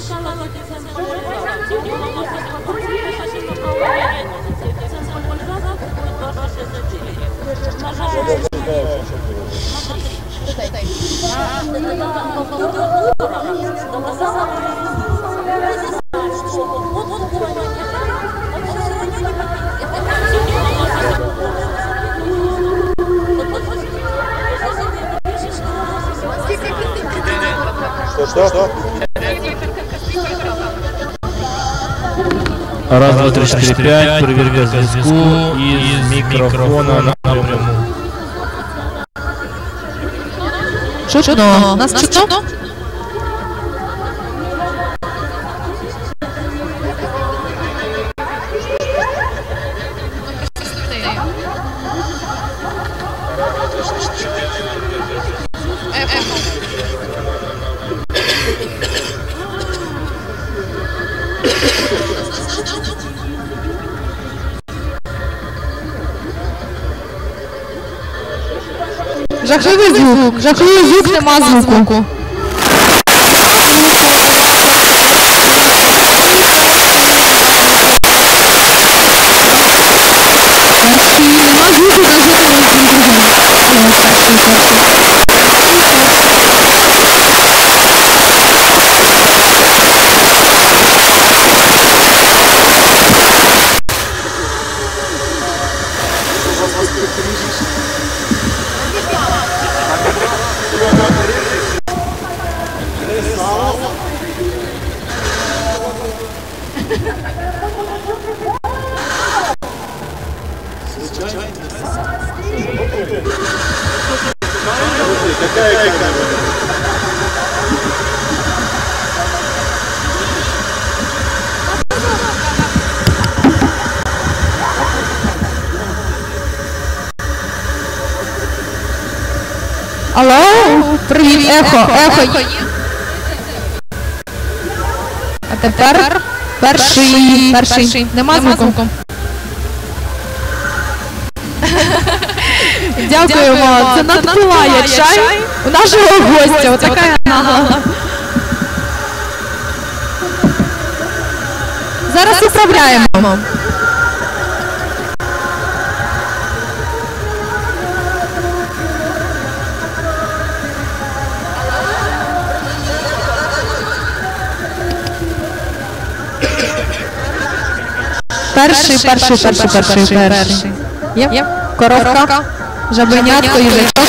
Что? Раз, два, три, четыре, пять. Проверка зв'язку из микрофона напряму. Чутно. Нас чутно? Жахливий звук, нема звуку. Нема звуку, Алло, привіт, ехо є. А тепер перший. Нема звуку. Дякуємо, це надпиває чай у нашого гостя, отака нагла. Зараз управляємо. Перший. Є? Коровка, жабенятко, їжачок.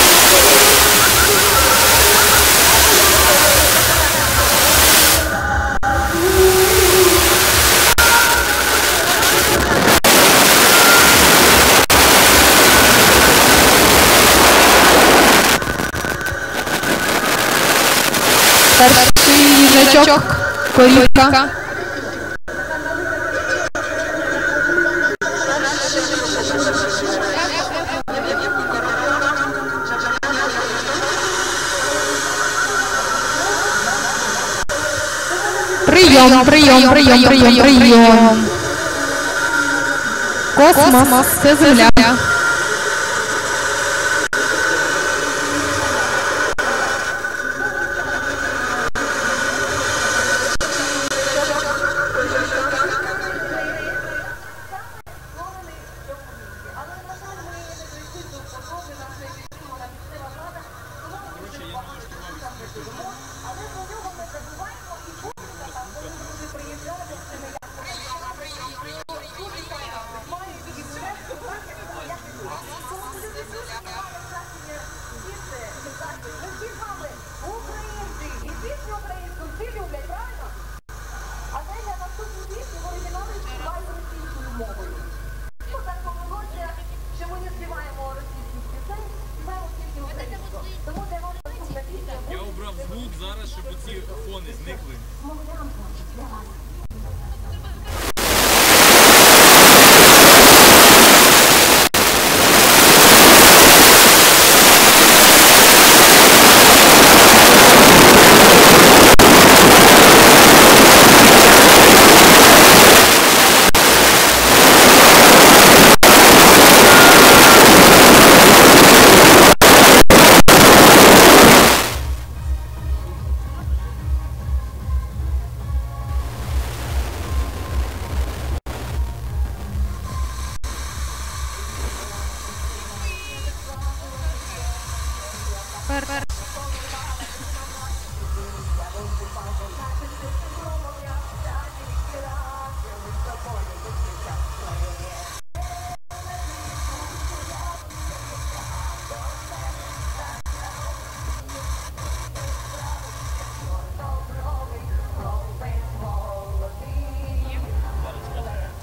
Перший їжачок, корівка. Прийом. Космос, це земля. Зараз, щоб ці фони зникли.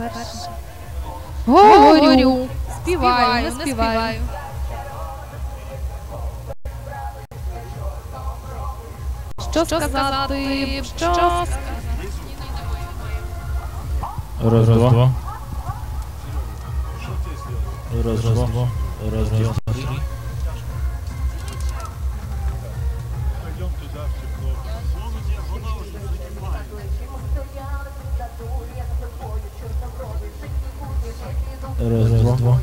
Говорю. Співаю, не співаю. Що сказати? Що сказати? Раз, два. Раз, два. Раз, два, три. Раз, два.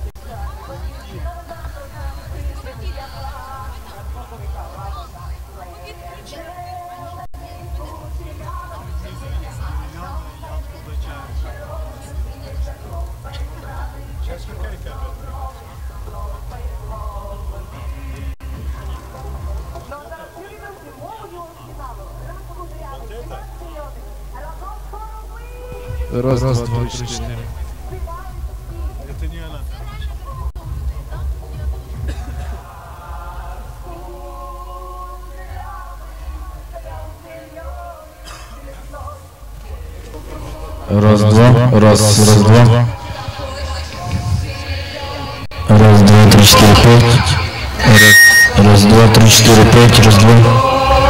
Раз, два, три, четыре. Это не она. Раз, два. Раз, два. Раз, два, три, четыре, пять. Раз, два, три, четыре, пять. Раз, два.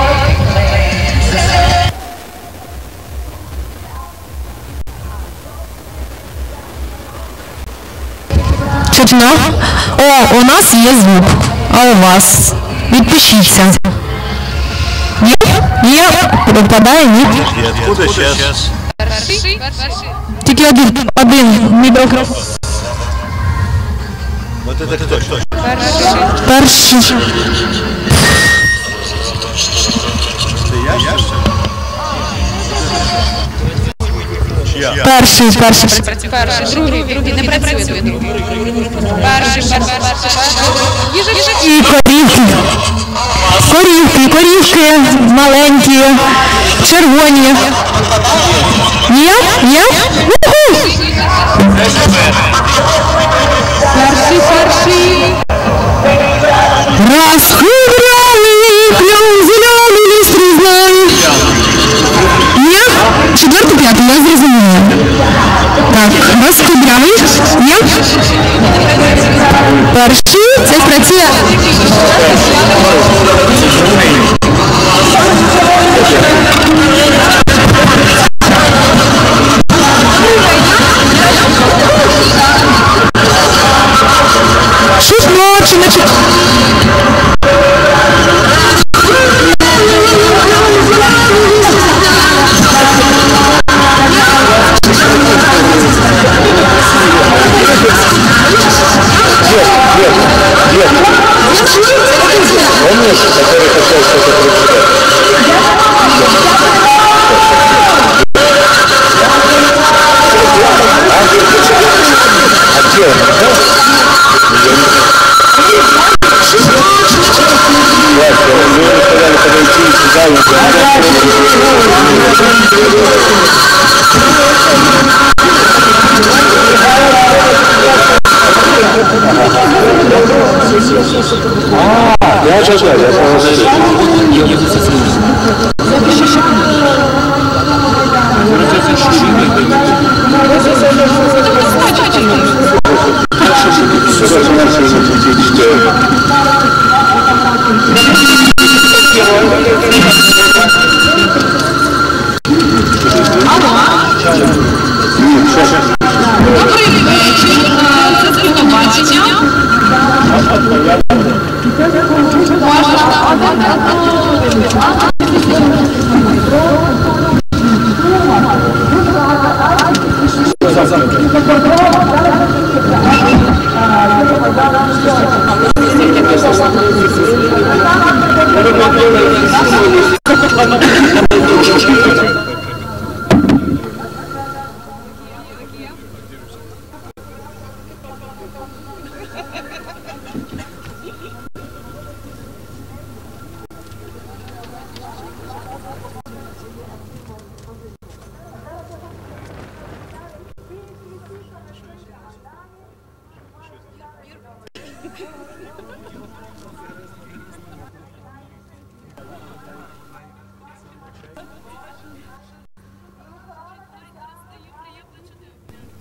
Чутно? О, у нас є звук. А у вас? Відпишіться. Ні? Ні? Пропадає? Ні? И откуда сейчас? Тільки один мікрофон. Вот это кто? Перший. Ты я? Чья? Перший. Другий, не працює другий. Перший. І корівки маленькі, червоні. Ні? Ні? Перший. Розкудряли, клюв зелений ліс різний. Ні? Четвертий, п'ятий, я зрозуміла. Так, розкудряли. Ні? Перший, це працює. Чутно, чи не чутно? Помнишь, который хотел что-то Я сейчас Добрий вечір. Це телебачення.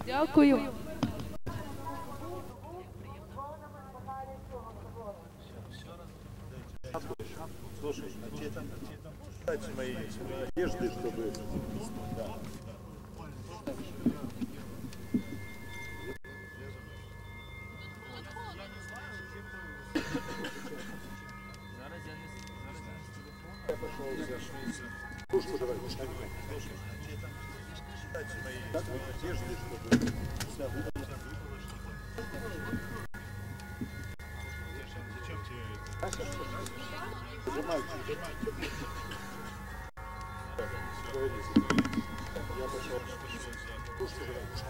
Дякую. Слушай, а тебе там дать мои одежды, чтобы... Да. Пушку давай, пушку. Слушай, а тебе там дать мои одежды, чтобы... вся выдала. Зачем тебе это? Нажимайте. Я пошел. Пушку давай, пушку.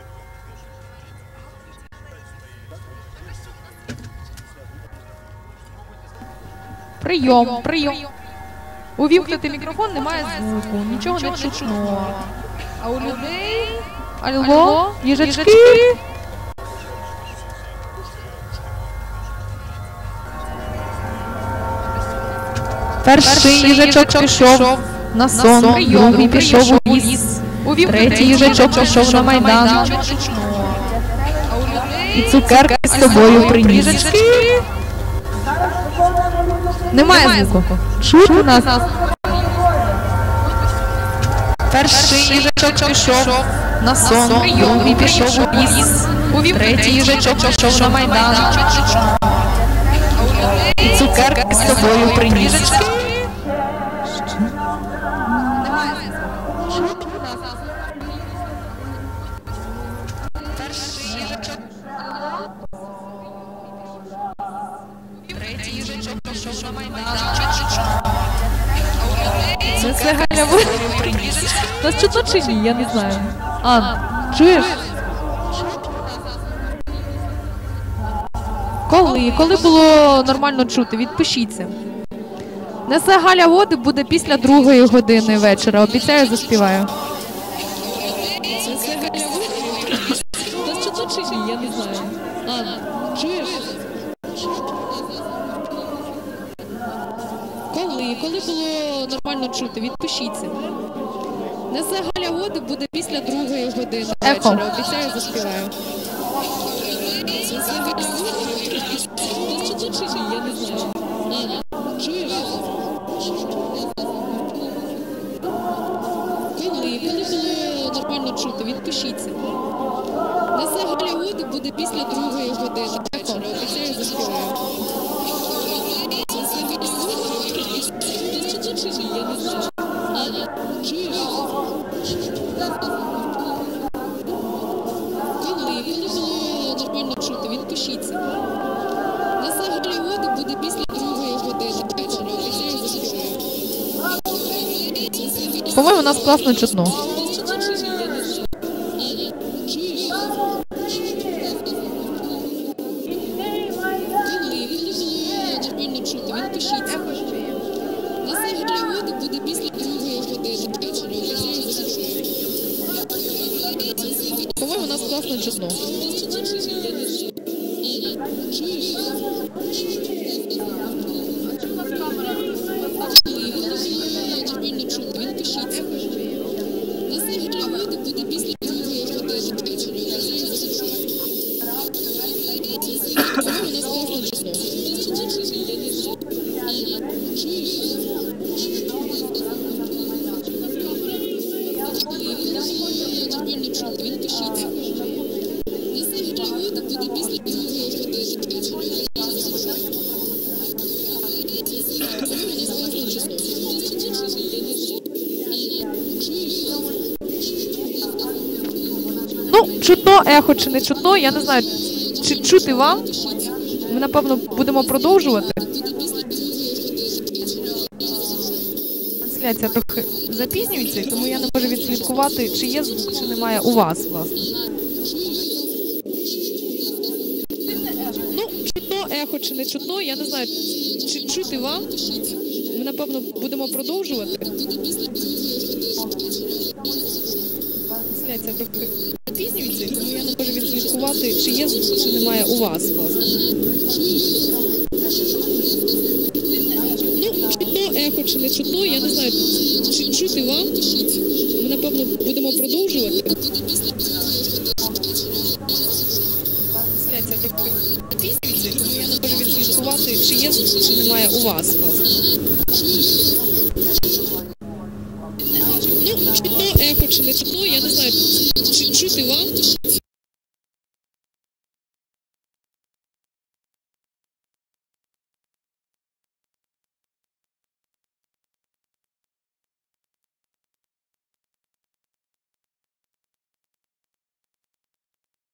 Прийом, прийом. Увімкнути мікрофон, немає звуку, нічого не чутно. А у людей... Алло, їжачки? Перший їжачок пішов на сон, другий пішов у ліс, третій їжачок пішов на майдан. І цукерки з собою приніс. Немає звуку. Чути нас. Перший їжачок пішов на сон, другий пішов у ліс, третій їжачок пішов на майдан. І цукерки з собою приніс. Це Галя буде. Нас чутно чи ні? Я не знаю. А, чуєш? Коли було нормально чути? Відпишіться. Несе Галя води буде після 2 години вечора. Обіцяю, заспіваю. Несе Галя води. Нас чутно чи ні? Я не знаю. А, чуєш? Коли було нормально чути, відпишіться. Несе Галя води буде після 2 години вечора. Обіцяю, заспіваю. Несе Галя води. Нас чутно чи ні? Я не знаю. А, чуєш? Коли було нормально чути, відпишіться. Несе Галя води буде після 2 години вечора. Обіцяю, заспіваю. Я не знаю. Чуєш? Коли було нормально чути, відпишіться. Несе Галя води буде після 2 години вечора. Обіцяю, заспіваю. По-моєму, нас класно чутно. По-моєму, нас класно чутно. Ну, чутно, ехо чи не чутно, я не знаю, чи чути вам. Ми, напевно, будемо продовжувати. Трансляція трохи запізнюється, тому я не можу відслідкувати, чи є звук, чи немає у вас, власне. Ну, чутно, ехо чи не чутно, я не знаю, чи чути вам. Ми, напевно, будемо продовжувати. Трансляція трохи запізнюється, тому я не можу відслідкувати, чи є звук, чи немає у вас, власне. Ну, чутно, ехо чи не чутно, я не знаю, чи чути вам. Ми, напевно, будемо продовжувати. трохи запізнюється, тому я не можу відслідкувати, чи є, чи немає у вас, власне. Ну, чутно ехо, чи не чутно, я не знаю, чи чути вам.